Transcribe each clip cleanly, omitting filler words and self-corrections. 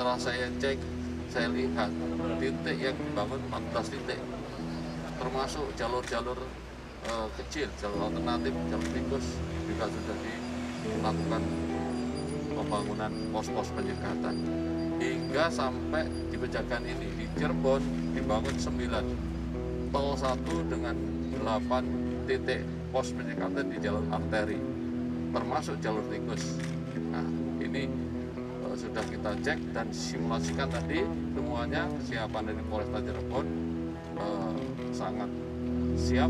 setelah saya cek, saya lihat titik yang dibangun 14 titik, termasuk jalur-jalur kecil, jalur alternatif, jalur tikus juga sudah dilakukan pembangunan pos-pos penyekatan. Hingga sampai di Pejagan ini, di Cirebon dibangun 9, tol 1 dengan 8 titik pos penyekatan di jalur arteri, termasuk jalur tikus. Nah, ini sudah kita cek dan simulasikan tadi semuanya, kesiapan dari Polresta Cirebon sangat siap.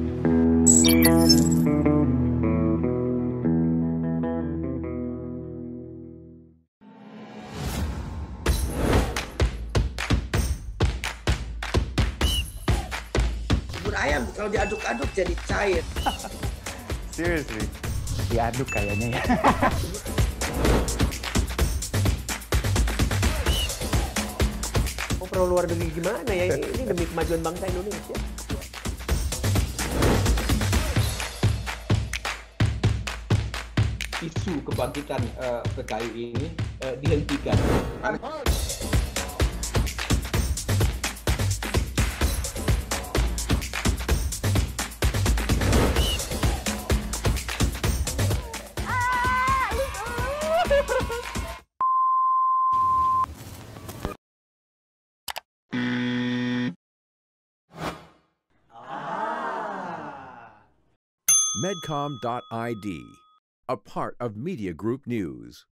Bubur ayam kalau diaduk-aduk jadi cair. Seriously, diaduk kayaknya ya. Perlu luar negeri gimana ya? Ini demi kemajuan bangsa Indonesia. Isu kebangkitan PKI ini dihentikan. Medcom.id, a part of Media Group News.